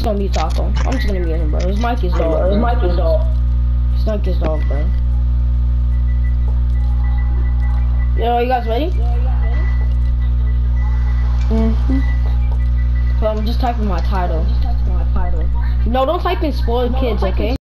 just gonna mute Taco. I'm just gonna mute him, bro. His mic is dog. His mic is dog. His mic is dog, bro. Yo, you guys ready? So I'm just typing my title. No, don't type in spoiled kids, okay?